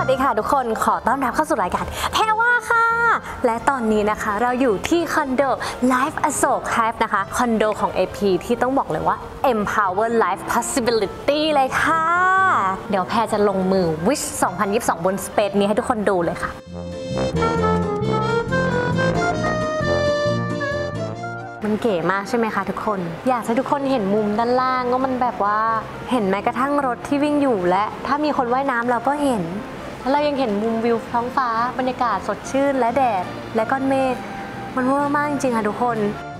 วัสดีค่ะทุกคนขอต้อนรับเข้าสู่รายการแพรว่าค่ะและตอนนี้นะคะเราอยู่ที่คอนโด Life อโศก Hive นะคะคอนโดของ AP ที่ต้องบอกเลยว่า Empower Life Possibility เลยค่ะเดี๋ยวแพรจะลงมือ Wish 2022 บน Space นี้ให้ทุกคนดูเลยค่ะมันเก๋มากใช่ไหมคะทุกคนอยากให้ทุกคนเห็นมุมด้านล่างว่ามันแบบว่าเห็นแม้กระทั่งรถที่วิ่งอยู่และถ้ามีคนว่ายน้ำเราก็เห็นแล้วเรายังเห็นมุมวิวท้องฟ้าบรรยากาศสดชื่นและแดดและก้อนเมฆมันเวอร์มากจริงๆค่ะทุกคน